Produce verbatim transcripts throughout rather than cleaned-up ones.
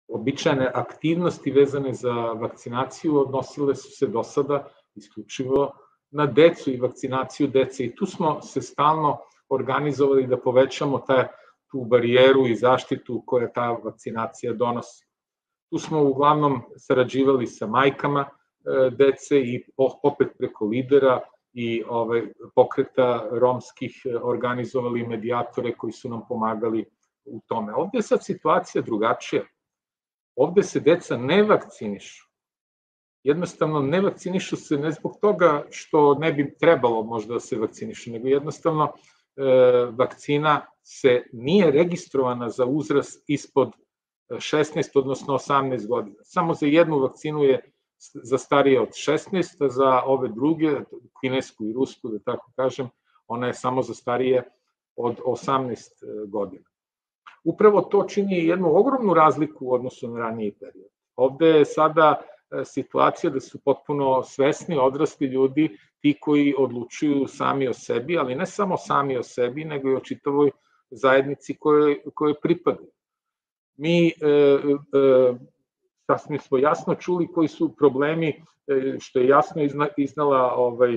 Običajne aktivnosti vezane za vakcinaciju odnosile su se do sada isključivo na decu i vakcinaciju dece i tu smo se stalno organizovali da povećamo tu barijeru i zaštitu koja ta vakcinacija donosi. Tu smo uglavnom sarađivali sa majkama dece i opet preko lidera i pokreta romskih organizovali medijatore koji su nam pomagali u tome. Ovde je sad situacija drugačija. Ovde se deca ne vakcinišu. Jednostavno ne vakcinišu se ne zbog toga što ne bi trebalo možda da se vakcinišu, nego jednostavno vakcina se nije registrovana za uzrast ispod šesnaest, odnosno osamnaest godina. Samo za jednu vakcinu je za starije od šesnaest, a za ove druge, kinesku i rusku, da tako kažem, ona je samo za starije od osamnaest godina. Upravo to čini jednu ogromnu razliku u odnosu na raniji period. Ovde je sada situacija da su potpuno svesni odrasli ljudi ti koji odlučuju sami o sebi, ali ne samo sami o sebi, nego i o čitavoj zajednici koje pripadaju. Mi sasvim smo jasno čuli koji su problemi, što je jasno iznala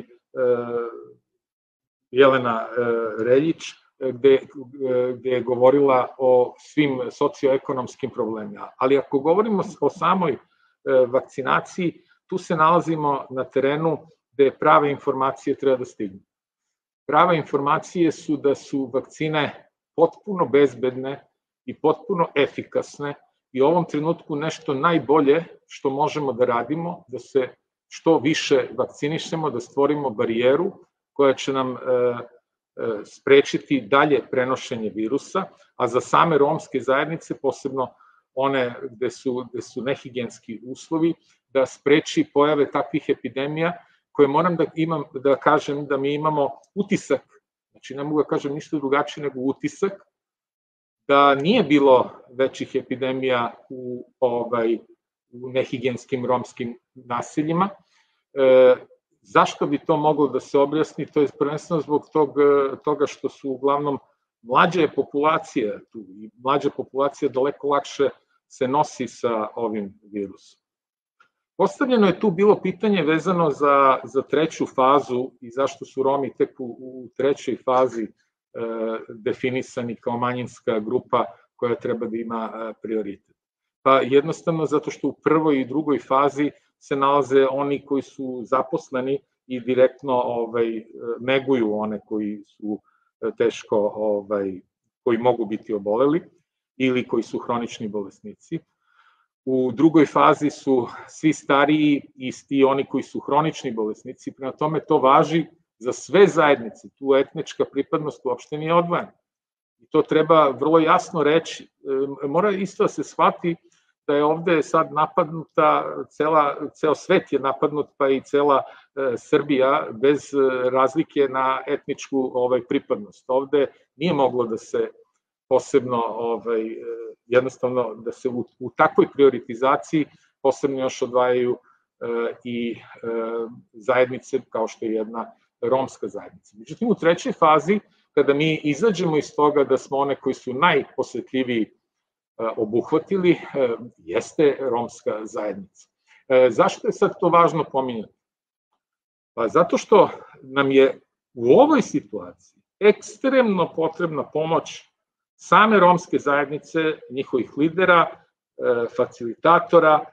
Jelena Reljić, gde je govorila o svim socioekonomskim problemima. Ali ako govorimo o samoj vakcinaciji, tu se nalazimo na terenu gde prave informacije treba da stignu. Prave informacije su da su vakcine potpuno bezbedne i potpuno efikasne i u ovom trenutku nešto najbolje što možemo da radimo, da se što više vakcinišemo, da stvorimo barijeru koja će nam sprečiti dalje prenošenje virusa, a za same romske zajednice, posebno one gde su nehigijenski uslovi, da spreči pojave takvih epidemija koje moram da kažem da mi imamo utisak, znači ne mogu da kažem ništa drugačije nego utisak, da nije bilo većih epidemija u nehigijenskim romskim naseljima. Zašto bi to moglo da se objasni? To je prvenstveno zbog toga što su uglavnom mlađe populacije tu i mlađa populacija daleko lakše se nosi sa ovim virusom. Postavljeno je tu bilo pitanje vezano za treću fazu i zašto su Romi tek u trećoj fazi definisani kao manjinska grupa koja treba da ima prioritet. Pa jednostavno zato što u prvoj i drugoj fazi se nalaze oni koji su zaposleni i direktno neguju one koji su teško, koji mogu biti oboleli ili koji su hronični bolesnici. U drugoj fazi su svi stariji i oni koji su hronični bolesnici, prema tome to važi za sve zajednice, tu etnička pripadnost uopšte nije odvojena. I to treba vrlo jasno reći. Mora isto da se shvati da je ovde sad napadnuta, ceo svet je napadnut, pa i cela Srbija, bez razlike na etničku pripadnost. Ovde nije moglo da se posebno, jednostavno, da se u takvoj prioritizaciji posebno još odvajaju i zajednice kao što je jedna romska zajednica. Međutim, u trećoj fazi, kada mi izađemo iz toga da smo one koji su najposetljiviji obuhvatili, jeste romska zajednica. Zašto je sad to važno pominjati? Pa zato što nam je u ovoj situaciji ekstremno potrebna pomoć same romske zajednice, njihovih lidera, facilitatora,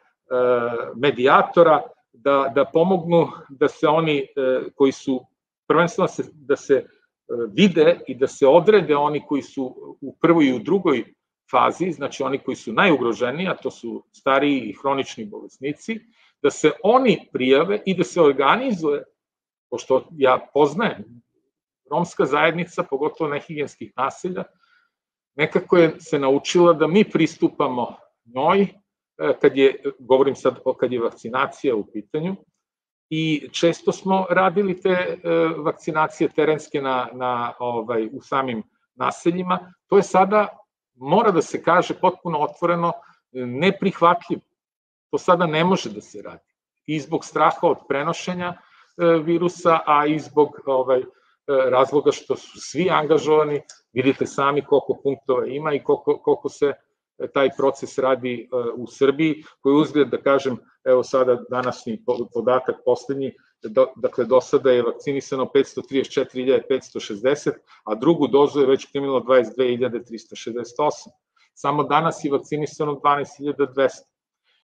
medijatora, da pomognu da se oni koji su, prvenstveno da se vide i da se odrede oni koji su u prvoj i u drugoj fazi, znači oni koji su najugroženiji, a to su stariji i hronični bolesnici, da se oni prijave i da se organizuje, pošto ja poznajem romska zajednica, pogotovo nehigijenskih naselja, nekako je se naučila da mi pristupamo njoj, kad je, govorim sad kad je vakcinacija u pitanju, i često smo radili te vakcinacije terenske u samim naseljima. To je sada, mora da se kaže potpuno otvoreno, neprihvatljivo. To sada ne može da se radi. I zbog straha od prenošenja virusa, a i zbog razloga što su svi angažovani, vidite sami koliko punktova ima i koliko se taj proces radi u Srbiji, koji uzgled, da kažem, evo sada današnji podatak poslednji, dakle do sada je vakcinisano petsto trideset četiri hiljade petsto šezdeset, a drugu dozu je već primilo dvadeset dve hiljade trista šezdeset osam. Samo danas je vakcinisano dvanaest hiljada dvesta.